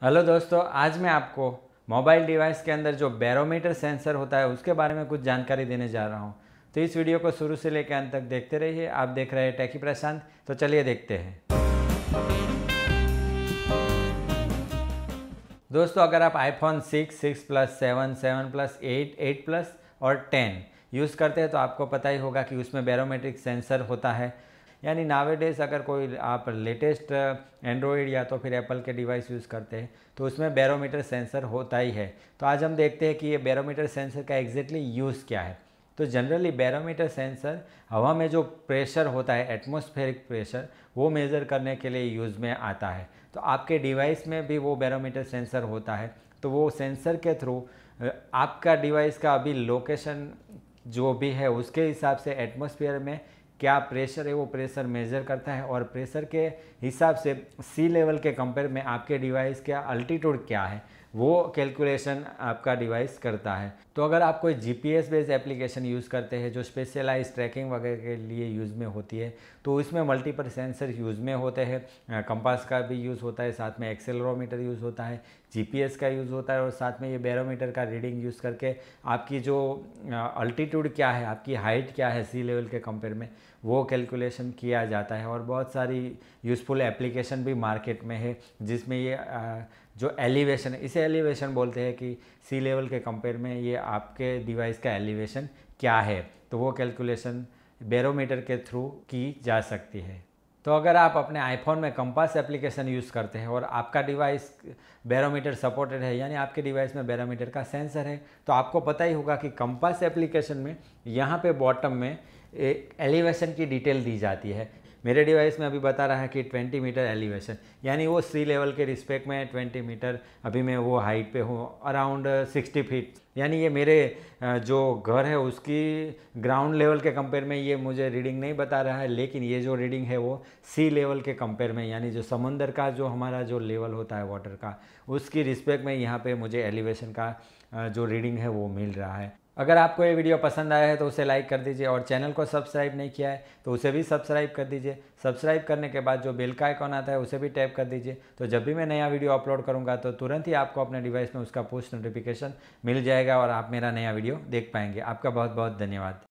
Hello दोस्तों, आज मैं आपको मोबाइल डिवाइस के अंदर जो बैरोमीटर सेंसर होता है उसके बारे में कुछ जानकारी देने जा रहा हूँ। तो इस वीडियो को शुरू से लेकर अंत तक देखते रहिए। आप देख रहे हैं टेकी प्रशांत। तो चलिए देखते हैं। दोस्तों, अगर आप आईफोन 6, 6 प्लस, 7, 7 प्लस, 8, 8 प्लस और 10 यूज़ करते हैं तो आपको पता ही होगा कि उसमें बैरोमेट्रिक सेंसर होता है। यानी नावेडेज अगर कोई आप लेटेस्ट एंड्रॉयड या तो फिर एप्पल के डिवाइस यूज़ करते हैं तो उसमें बैरोमीटर सेंसर होता ही है। तो आज हम देखते हैं कि ये बैरोमीटर सेंसर का एग्जैक्टली यूज़ क्या है। तो जनरली बैरोमीटर सेंसर हवा में जो प्रेशर होता है, एटमॉस्फेरिक प्रेशर, वो मेज़र करने के लिए यूज़ में आता है। तो आपके डिवाइस में भी वो बैरोमीटर सेंसर होता है। तो वो सेंसर के थ्रू आपका डिवाइस का अभी लोकेशन जो भी है उसके हिसाब से एटमॉस्फेयर में क्या प्रेशर है वो प्रेशर मेज़र करता है, और प्रेशर के हिसाब से सी लेवल के कंपेयर में आपके डिवाइस का अल्टीट्यूड क्या है वो कैलकुलेशन आपका डिवाइस करता है। तो अगर आप कोई जीपीएस बेस्ड एप्लीकेशन यूज़ करते हैं जो स्पेशलाइज ट्रैकिंग वगैरह के लिए यूज़ में होती है तो इसमें मल्टीपल सेंसर यूज़ में होते हैं। कंपास का भी यूज़ होता है, साथ में एक्सेलरोमीटर यूज़ होता है, जीपीएस का यूज़ होता है, और साथ में ये बैरोमीटर का रीडिंग यूज़ करके आपकी जो अल्टीट्यूड क्या है, आपकी हाइट क्या है सी लेवल के कंपेयर में, वो कैलकुलेशन किया जाता है। और बहुत सारी यूज़फुल एप्लीकेशन भी मार्केट में है जिसमें ये जो एलिवेशन है, इसे एलिवेशन बोलते हैं कि सी लेवल के कंपेयर में ये आपके डिवाइस का एलिवेशन क्या है, तो वो कैलकुलेशन बैरोमीटर के थ्रू की जा सकती है। तो अगर आप अपने आईफोन में कंपास एप्लीकेशन यूज़ करते हैं और आपका डिवाइस बैरोमीटर सपोर्टेड है, यानी आपके डिवाइस में बैरोमीटर का सेंसर है, तो आपको पता ही होगा कि कंपास एप्लीकेशन में यहाँ पे बॉटम में एक एलिवेशन की डिटेल दी जाती है। मेरे डिवाइस में अभी बता रहा है कि 20 मीटर एलिवेशन, यानी वो सी लेवल के रिस्पेक्ट में 20 मीटर अभी मैं वो हाइट पे हूँ, अराउंड 60 फीट। यानी ये मेरे जो घर है उसकी ग्राउंड लेवल के कंपेयर में ये मुझे रीडिंग नहीं बता रहा है, लेकिन ये जो रीडिंग है वो सी लेवल के कंपेयर में, यानी जो समंदर का जो हमारा जो लेवल होता है वाटर का, उसकी रिस्पेक्ट में यहाँ पे मुझे एलिवेशन का जो रीडिंग है वो मिल रहा है। अगर आपको ये वीडियो पसंद आया है तो उसे लाइक कर दीजिए, और चैनल को सब्सक्राइब नहीं किया है तो उसे भी सब्सक्राइब कर दीजिए। सब्सक्राइब करने के बाद जो बेल का आइकॉन आता है उसे भी टैप कर दीजिए, तो जब भी मैं नया वीडियो अपलोड करूंगा तो तुरंत ही आपको अपने डिवाइस में उसका पुश नोटिफिकेशन मिल जाएगा और आप मेरा नया वीडियो देख पाएंगे। आपका बहुत बहुत धन्यवाद।